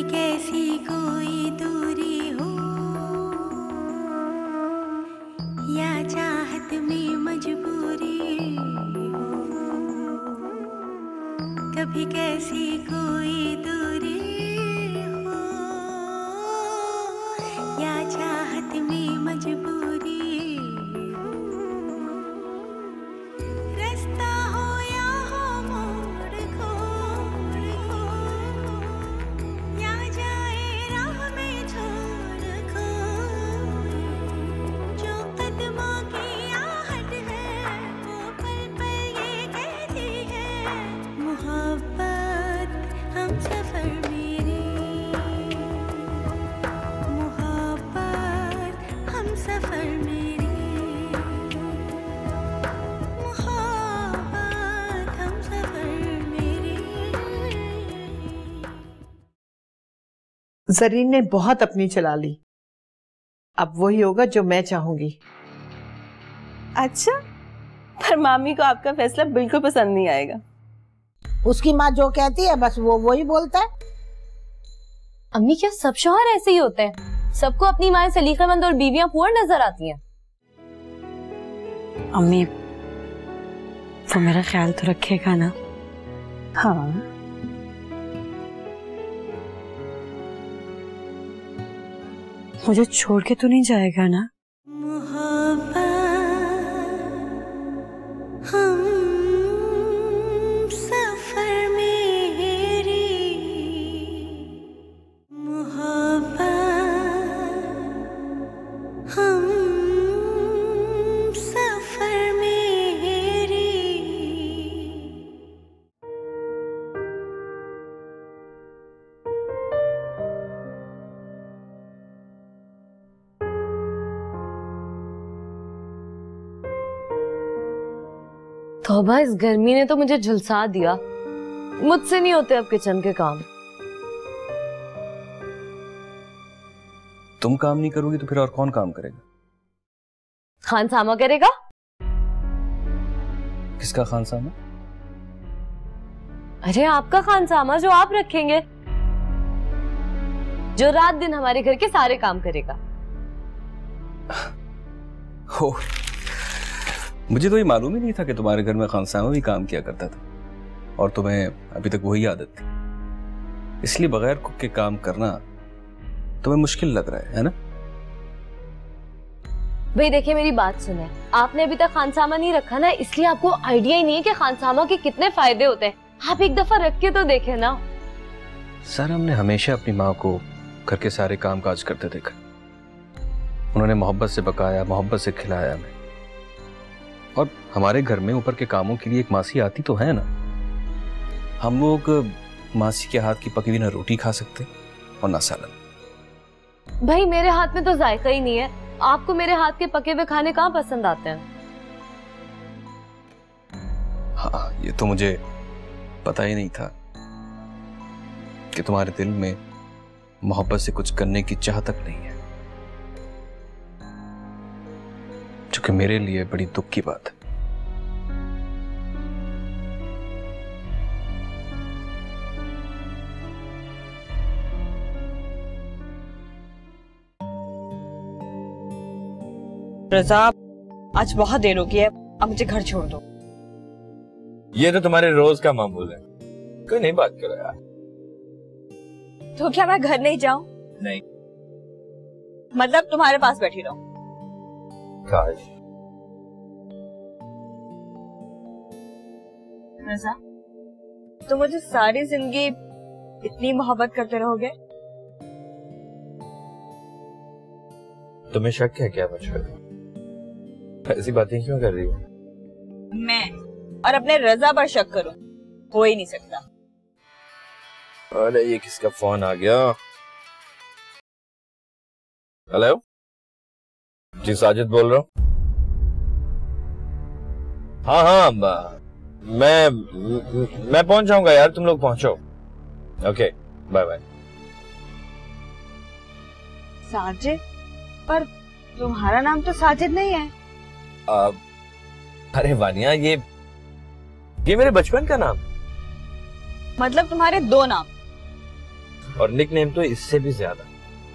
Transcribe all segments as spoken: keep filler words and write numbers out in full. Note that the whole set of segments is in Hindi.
कभी कैसी कोई दूरी हो या चाहत में मजबूरी हो, कभी कैसी कोई दूरी हो या चाहत में मजबूरी हो, रास्ता हो या हो मोड़ खोड़ हो, या जाए राह में छोड़ खोए, जो कदमों की आहट है वो पल पल ये कहती है, मोहब्बत हम सफर मेरे, मोहब्बत हम सफर मेरे, मोहब्बत हम सफर मेरे। जरीन ने बहुत अपनी चला ली, अब वही होगा जो मैं चाहूंगी। अच्छा, पर मामी को आपका फैसला बिल्कुल पसंद नहीं आएगा। उसकी माँ जो कहती है बस वो वही बोलता है। अम्मी क्या सब शौहर ऐसे ही होते हैं? सबको अपनी माँ सलीकामंद और बीवियां पुअर नजर आती हैं। अम्मी वो मेरा ख्याल तो रखेगा ना? हाँ, मुझे छोड़ के तो नहीं जाएगा ना? मोहब्बत हम सफर मेरी, मोहब्बत हम सफर मेरी। तौबा, इस गर्मी ने तो मुझे झुलसा दिया। मुझसे नहीं होते अब किचन के काम। तुम काम नहीं करोगी तो फिर और कौन काम करेगा? खान सामा करेगा। किसका खान सामा? अरे आपका खान सामा जो आप रखेंगे, जो रात दिन हमारे घर के सारे काम करेगा। हो, मुझे तो ये मालूम ही नहीं था कि तुम्हारे घर में खानसामा भी काम किया करता था, और तुम्हें अभी तक वही आदत थी, इसलिए बगैर कुक के काम करना तुम्हें मुश्किल लग रहा है, है ना? भाई देखिए, मेरी बात सुने, आपने अभी तक खानसामा नहीं रखा ना, इसलिए आपको आइडिया ही नहीं है कि खानसामा के कितने फायदे होते हैं। आप एक दफा रख के तो देखें ना। सर, हमने हमेशा अपनी माँ को घर के सारे काम काज करते देखा। उन्होंने मोहब्बत से पकाया, मोहब्बत से खिलाया हमें, और हमारे घर में ऊपर के कामों के लिए एक मासी आती तो है ना। हम लोग मासी के हाथ की पकी हुई ना रोटी खा सकते और ना सालन। भाई मेरे हाथ में तो जायका ही नहीं है, आपको मेरे हाथ के पके हुए खाने कहाँ पसंद आते हैं? हाँ, ये तो मुझे पता ही नहीं था कि तुम्हारे दिल में मोहब्बत से कुछ करने की चाह तक नहीं है, जो कि मेरे लिए बड़ी दुख की बात है। रजा, आज बहुत देर हो गई है, अब मुझे घर छोड़ दो। ये तो तुम्हारे रोज का मामूल है, कोई नहीं बात करो यार। तो क्या मैं घर नहीं जाऊं? नहीं। मतलब तुम्हारे पास बैठी रहूं? काश। रजा, तुम मुझे सारी जिंदगी इतनी मोहब्बत करते रहोगे? तुम्हें शक है क्या मुझ पर? ऐसी बातें क्यों कर रही हो? मैं और अपने रजा पर शक करूं? हो ही नहीं सकता। अरे ये किसका फोन आ गया? हेलो जी, साजिद बोल रहा हूँ। हाँ हाँ, मैं मैं पहुंच जाऊंगा यार, तुम लोग पहुंचो। Okay, bye bye. साजिद? पर तुम्हारा नाम तो साजिद नहीं है। आ, अरे वानिया, ये ये मेरे बचपन का नाम। मतलब तुम्हारे दो नाम? और निक नेम तो इससे भी ज्यादा।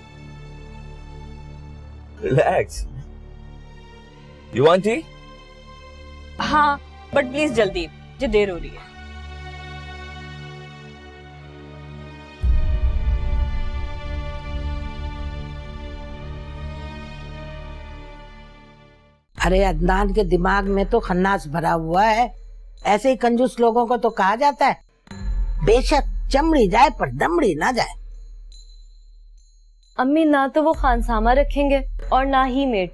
रिलैक्स। You want tea? हाँ, बट प्लीज जल्दी, मुझे देर हो रही है। अरे अदनान के दिमाग में तो खन्नास भरा हुआ है। ऐसे ही कंजूस लोगों को तो कहा जाता है बेशक चमड़ी जाए पर दमड़ी ना जाए। अम्मी ना तो वो खानसामा रखेंगे और ना ही मेड।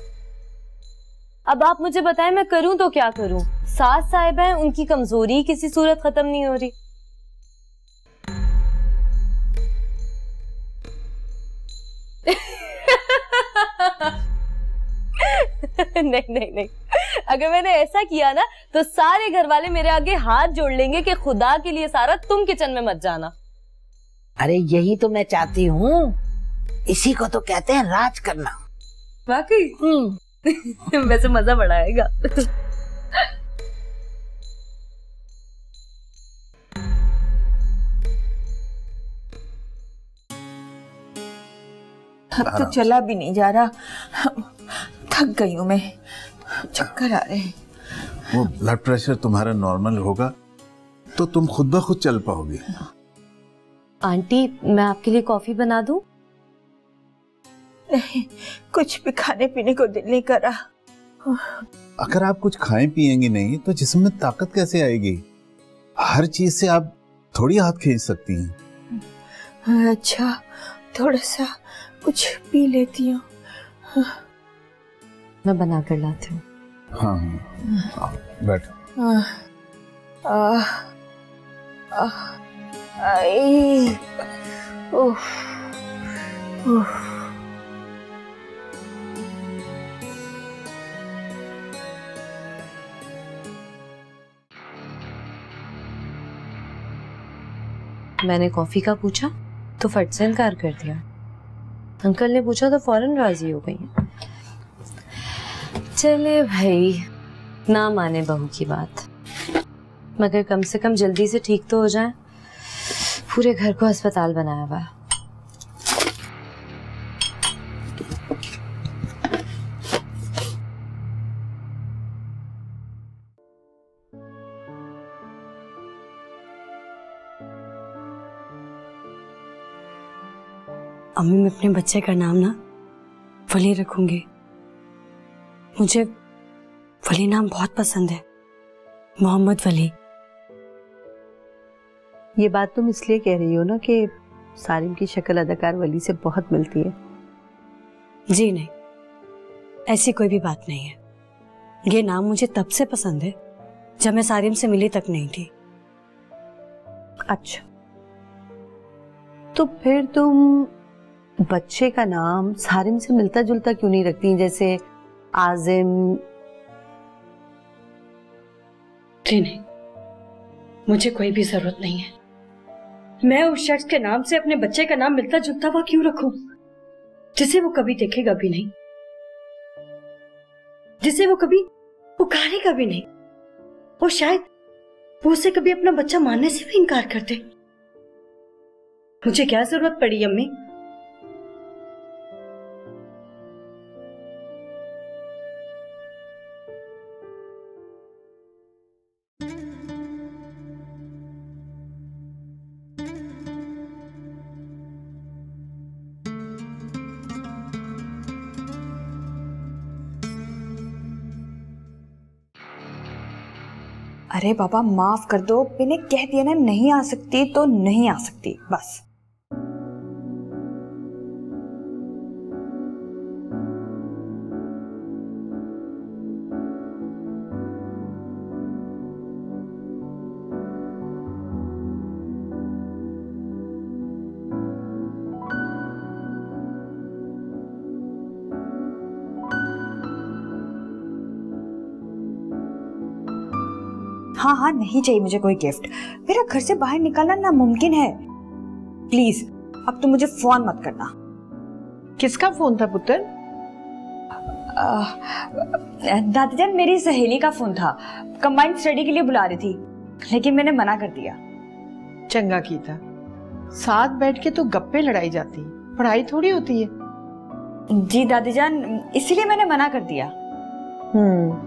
अब आप मुझे बताएं मैं करूं तो क्या करूं? सास साहिबा हैं, उनकी कमजोरी किसी सूरत खत्म नहीं हो रही। नहीं नहीं नहीं, अगर मैंने ऐसा किया ना तो सारे घर वाले मेरे आगे हाथ जोड़ लेंगे कि खुदा के लिए सारा तुम किचन में मत जाना। अरे यही तो मैं चाहती हूँ, इसी को तो कहते हैं राज करना। वाकई वैसे मजा बड़ा आएगा। अब तो चला भी नहीं जा रहा, थक गई हूँ मैं, चक्कर आ रहे हैं। वो ब्लड प्रेशर तुम्हारा नॉर्मल होगा तो तुम खुद ब खुद चल पाओगी। आंटी मैं आपके लिए कॉफी बना दूं? नहीं, कुछ भी खाने पीने को दिल नहीं कर रहा। अगर आप कुछ खाएं पिएंगी नहीं तो जिस्म में ताकत कैसे आएगी? हर चीज से आप थोड़ी हाथ खींच सकती हैं। अच्छा, थोड़ा सा कुछ पी लेती हूँ। मैं बना कर लाती हूँ। हाँ हाँ, बैठो। आई, उफ, उफ। मैंने कॉफी का पूछा तो फट से इनकार कर दिया। अंकल ने पूछा तो फौरन राजी हो गई। चले भाई, ना माने बहू की बात, मगर कम से कम जल्दी से ठीक तो हो जाए। पूरे घर को अस्पताल बनाया हुआ है। अम्मी मैं अपने बच्चे का नाम ना वली रखूंगी। मुझे वली नाम बहुत पसंद है, मोहम्मद वली। ये बात तुम इसलिए कह रही हो ना कि सारिम की शक्ल अदाकार वली से बहुत मिलती है? जी नहीं, ऐसी कोई भी बात नहीं है। ये नाम मुझे तब से पसंद है जब मैं सारिम से मिली तक नहीं थी। अच्छा, तो फिर तुम बच्चे का नाम सारिम से मिलता जुलता क्यों नहीं रखती, जैसे आजिम? जी नहीं, मुझे कोई भी जरूरत नहीं है। मैं उस शख्स के नाम से अपने बच्चे का नाम मिलता जुलता हुआ क्यों रखूं, जिसे वो कभी देखेगा भी नहीं, जिसे वो कभी पुकारेगा भी नहीं, और शायद वो उसे कभी अपना बच्चा मानने से भी इनकार कर दे। मुझे क्या जरूरत पड़ी अम्मी? अरे बाबा माफ कर दो, मैंने कह दिया ना नहीं आ सकती तो नहीं आ सकती, बस। हाँ हाँ, नहीं चाहिए मुझे कोई गिफ्ट। मेरा घर से बाहर निकलना नामुमकिन है। प्लीज अब तुम मुझे फोन मत करना। किसका फोन था पुत्र? दादी जान, मेरी सहेली का फोन था, कंबाइंड स्टडी के लिए बुला रही थी, लेकिन मैंने मना कर दिया। चंगा की था, साथ बैठ के तो गप्पे लड़ाई जाती है, पढ़ाई थोड़ी होती है। जी दादी जान, इसीलिए मैंने मना कर दिया। हम्म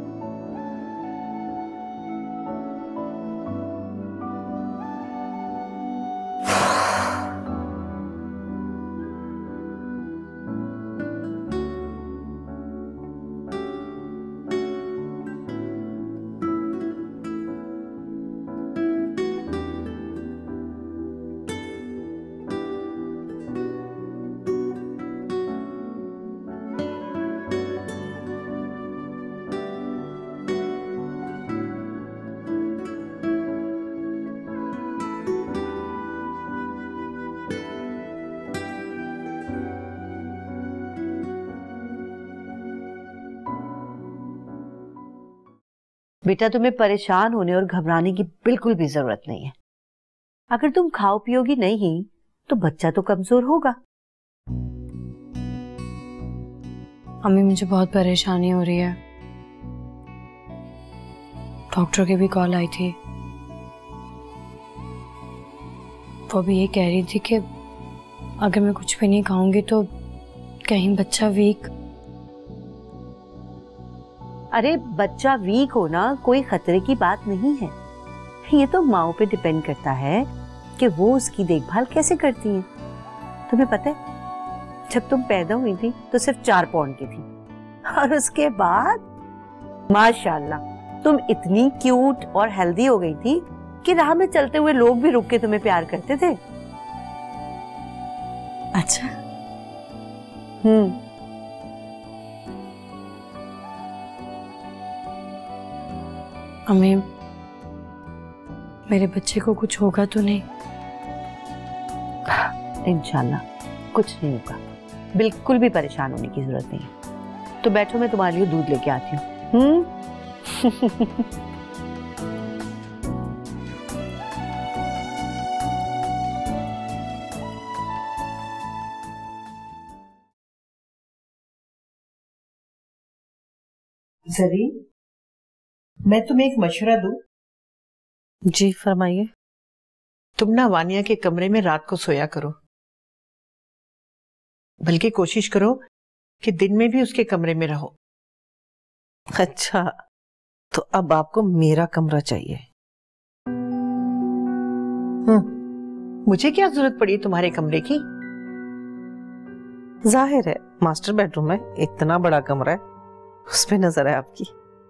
बेटा, तुम्हें परेशान होने और घबराने की बिल्कुल भी जरूरत नहीं है। अगर तुम खाओ पियोगी नहीं तो बच्चा तो कमजोर होगा। अम्मी, मुझे बहुत परेशानी हो रही है। डॉक्टर की भी कॉल आई थी, वो भी ये कह रही थी कि अगर मैं कुछ भी नहीं खाऊंगी तो कहीं बच्चा वीक। अरे बच्चा वीक होना कोई खतरे की बात नहीं है। ये तो माँ पे डिपेंड करता है कि वो उसकी देखभाल कैसे करती हैं। तुम्हें पता है, जब तुम पैदा हुई थी तो सिर्फ चार पाउंड की थी और उसके बाद माशाल्लाह तुम इतनी क्यूट और हेल्दी हो गई थी कि राह में चलते हुए लोग भी रुक के तुम्हें प्यार करते थे। अच्छा। हम्म अम्मी, मेरे बच्चे को कुछ होगा तो नहीं? इंशाल्लाह कुछ नहीं होगा, बिल्कुल भी परेशान होने की जरूरत नहीं है। तो बैठो, मैं तुम्हारे लिए दूध लेके आती हूँ। हम्म जरी, मैं तुम्हें एक मशवरा दूं? जी फरमाइए। तुम ना वानिया के कमरे में रात को सोया करो, बल्कि कोशिश करो कि दिन में भी उसके कमरे में रहो। अच्छा, तो अब आपको मेरा कमरा चाहिए? हम्म मुझे क्या जरूरत पड़ी तुम्हारे कमरे की? जाहिर है मास्टर बेडरूम है, इतना बड़ा कमरा है, उस पे नजर है आपकी।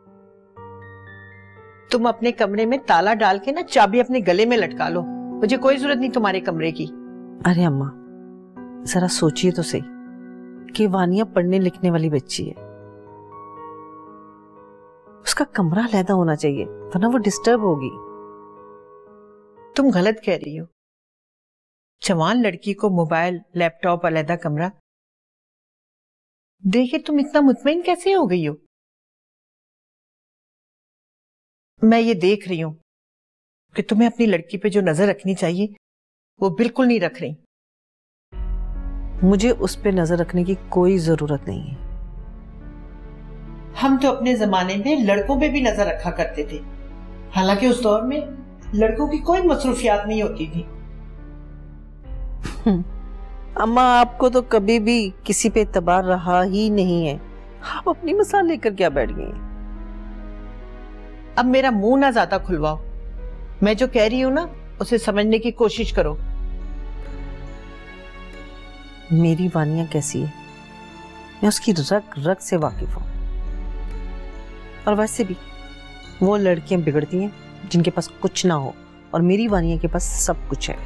तुम अपने कमरे में ताला डाल के ना चाबी अपने गले में लटका लो, मुझे कोई जरूरत नहीं तुम्हारे कमरे की। अरे अम्मा, जरा सोचिए तो सही कि वानिया पढ़ने लिखने वाली बच्ची है, उसका कमरा अलहदा होना चाहिए वरना वो डिस्टर्ब होगी। तुम गलत कह रही हो। जवान लड़की को मोबाइल, लैपटॉप, अलहदा कमरा देखे तुम इतना मुतमईन कैसे हो गई हो? मैं ये देख रही हूं कि तुम्हें अपनी लड़की पे जो नजर रखनी चाहिए वो बिल्कुल नहीं रख रही। मुझे उस पे नजर रखने की कोई जरूरत नहीं है। हम तो अपने जमाने में लड़कों पे भी नजर रखा करते थे, हालांकि उस दौर में लड़कों की कोई मसरूफियात नहीं होती थी। अम्मा, आपको तो कभी भी किसी पे एतबार रहा ही नहीं है, आप अपनी मिसाल लेकर क्या बैठ गई? अब मेरा मुंह ना ज्यादा खुलवाओ, मैं जो कह रही हूं ना उसे समझने की कोशिश करो। मेरी वानिया कैसी है मैं उसकी रग रग से वाकिफ हूं, और वैसे भी वो लड़कियां बिगड़ती हैं जिनके पास कुछ ना हो, और मेरी वानिया के पास सब कुछ है।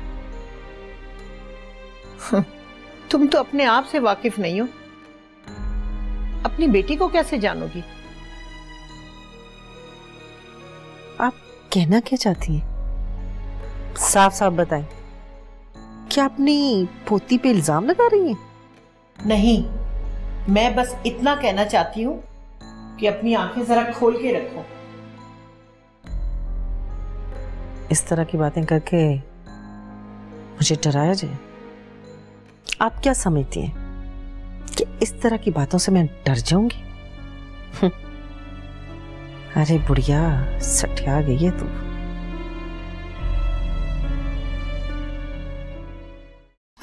तुम तो अपने आप से वाकिफ नहीं हो, अपनी बेटी को कैसे जानोगी? आप कहना क्या चाहती हैं? साफ साफ बताएं, क्या अपनी पोती पे इल्जाम लगा रही हैं? नहीं, मैं बस इतना कहना चाहती हूँ कि अपनी आंखें जरा खोल के रखो। इस तरह की बातें करके मुझे डराया जाए? आप क्या समझती हैं कि इस तरह की बातों से मैं डर जाऊंगी? अरे बुढ़िया, सठिया गई है तू।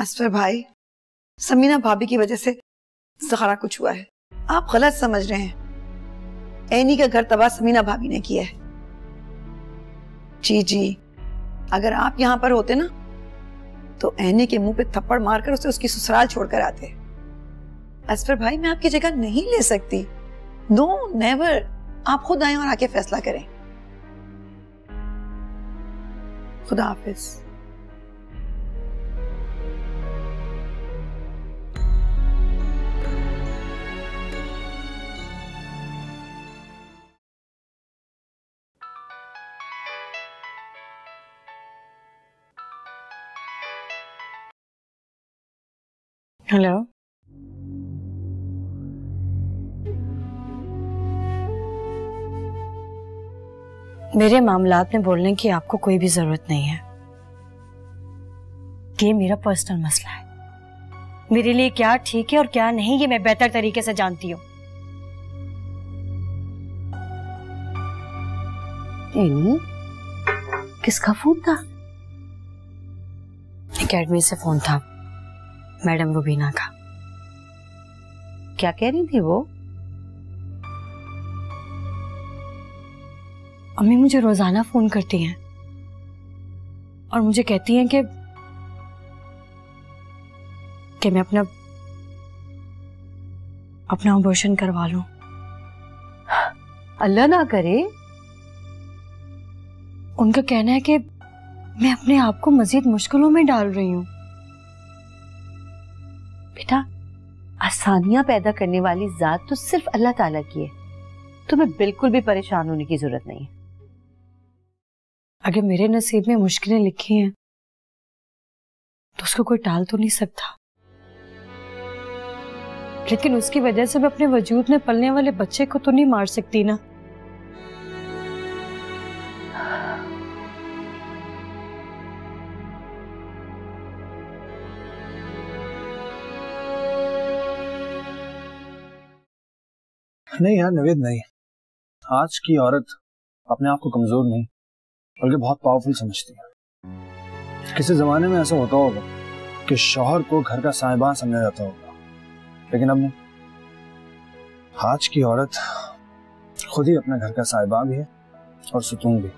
असफर भाई, समीना भाभी की वजह से सारा कुछ हुआ है। आप गलत समझ रहे हैं। एनी का घर तबाह समीना भाभी ने किया है। जी जी, अगर आप यहाँ पर होते ना तो एनी के मुंह पे थप्पड़ मारकर उसे उसकी ससुराल छोड़कर आते। असफर भाई, मैं आपकी जगह नहीं ले सकती। No never. आप खुद आए और आके फैसला करें। खुदा हाफिज। हेलो, मेरे मामलात में बोलने की आपको कोई भी जरूरत नहीं है। ये मेरा पर्सनल मसला है। मेरे लिए क्या ठीक है और क्या नहीं ये मैं बेहतर तरीके से जानती हूँ। एनी, किसका फोन था? एकेडमी से फोन था, मैडम रुबीना का। क्या कह रही थी वो? अम्मी मुझे रोजाना फोन करती हैं और मुझे कहती हैं कि कि मैं अपना अपना अबॉर्शन करवा लूं। अल्लाह ना करे। उनका कहना है कि मैं अपने आप को मजीद मुश्किलों में डाल रही हूं। बेटा, आसानियां पैदा करने वाली जात तो सिर्फ अल्लाह ताला की है। तुम्हें बिल्कुल भी परेशान होने की जरूरत नहीं है। अगर मेरे नसीब में मुश्किलें लिखी हैं तो उसको कोई टाल तो नहीं सकता, लेकिन उसकी वजह से मैं अपने वजूद में पलने वाले बच्चे को तो नहीं मार सकती ना। नहीं यार नवेद, नहीं। आज की औरत अपने आप को कमजोर नहीं बल्कि बहुत पावरफुल समझती है। किसी जमाने में ऐसा होता होगा कि शौहर को घर का साहिबान समझा जाता होगा, लेकिन अब नहीं। आज की औरत खुद ही अपने घर का साहिबा भी है और सुतून भी।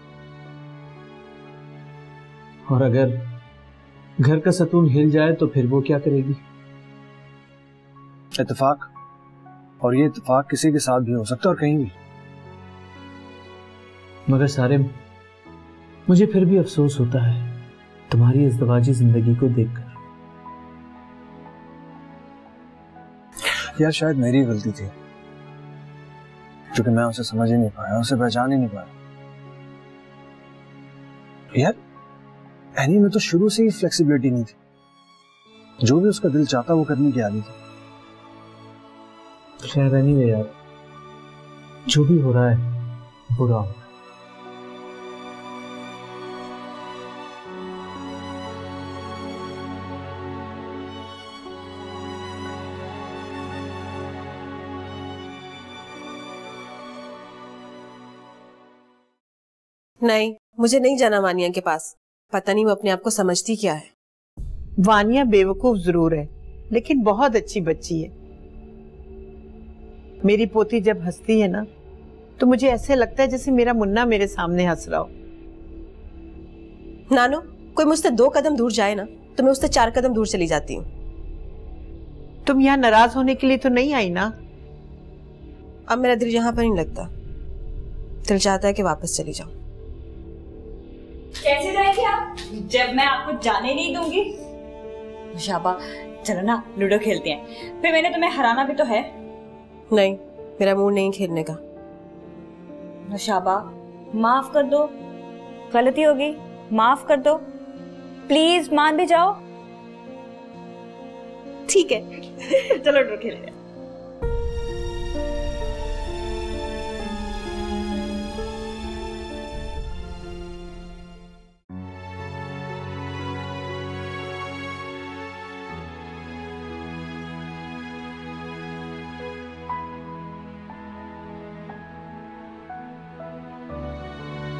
और अगर घर का सतून हिल जाए तो फिर वो क्या करेगी? इत्तेफाक, और ये इत्तेफाक किसी के साथ भी हो सकता है और कहीं भी। मगर सारे मुझे फिर भी अफसोस होता है तुम्हारी इज़्दिवाजी जिंदगी को देखकर। यार शायद मेरी गलती थी, क्योंकि मैं उसे समझ ही नहीं पाया, उसे पहचान ही नहीं पाया। यार एनी में तो शुरू से ही फ्लेक्सिबिलिटी नहीं थी। जो भी उसका दिल चाहता वो करने की आदत थी। खैर एनीवे यार, जो भी हो रहा है बुरा हो। नहीं, मुझे नहीं जाना वानिया के पास। पता नहीं वो अपने आप को समझती क्या है। वानिया बेवकूफ जरूर है, लेकिन बहुत अच्छी बच्ची है। मेरी पोती जब हंसती है ना तो मुझे ऐसे लगता है जैसे मेरा मुन्ना मेरे सामने हंस रहा हो। नानो, कोई मुझसे दो कदम दूर जाए ना तो मैं उससे चार कदम दूर चली जाती हूँ। तुम यहाँ नाराज होने के लिए तो नहीं आई ना? अब मेरा दिल यहाँ पर नहीं लगता। दिल चाहता है कि वापस चली जाऊं। कैसे रहेंगे आप जब मैं आपको जाने नहीं दूंगी? शाबा, चलो ना लूडो खेलते हैं, फिर मैंने तुम्हें हराना भी तो है। नहीं, मेरा मूड नहीं खेलने का। शाबा, माफ कर दो, गलती होगी, माफ कर दो प्लीज, मान भी जाओ। ठीक है चलो लूडो खेलते हैं।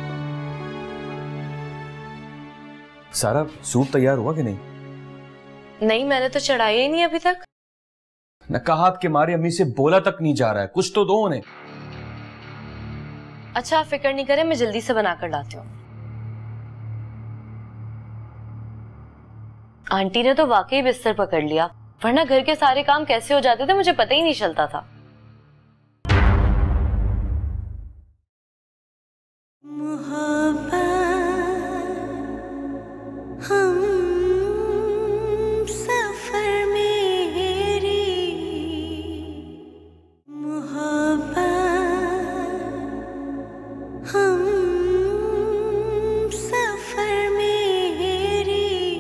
सारा सूट तैयार हुआ कि नहीं? नहीं, मैंने तो चढ़ाया ही नहीं अभी तक। नकाहत के मारे अम्मी से बोला तक नहीं जा रहा है, कुछ तो दो उन्हें। अच्छा आप फिक्र नहीं करें, मैं जल्दी से बनाकर लाती हूँ। आंटी ने तो वाकई बिस्तर पकड़ लिया, वरना घर के सारे काम कैसे हो जाते थे मुझे पता ही नहीं चलता था। हम सफर मेरी मोहब्बत, हम सफर मेरी।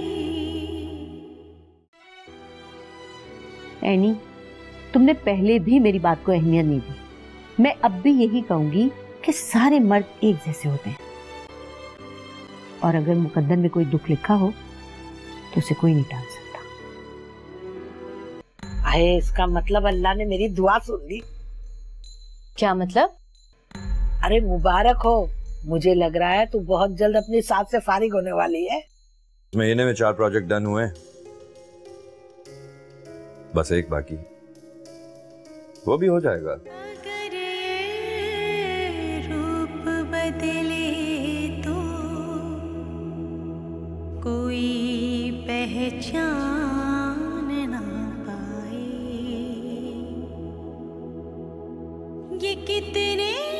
एनी, तुमने पहले भी मेरी बात को अहमियत नहीं दी। मैं अब भी यही कहूंगी कि सारे मर्द एक जैसे होते हैं, और अगर मुकद्दर में कोई दुख लिखा हो तो उसे कोई नहीं टाल सकता। आए, इसका मतलब अल्लाह ने मेरी दुआ सुन ली। क्या मतलब? अरे मुबारक हो, मुझे लग रहा है तू बहुत जल्द अपनी साथ से फारिग होने वाली है। इस महीने में चार प्रोजेक्ट डन हुए, बस एक बाकी, वो भी हो जाएगा। कोई पहचान ना पाए ये कितने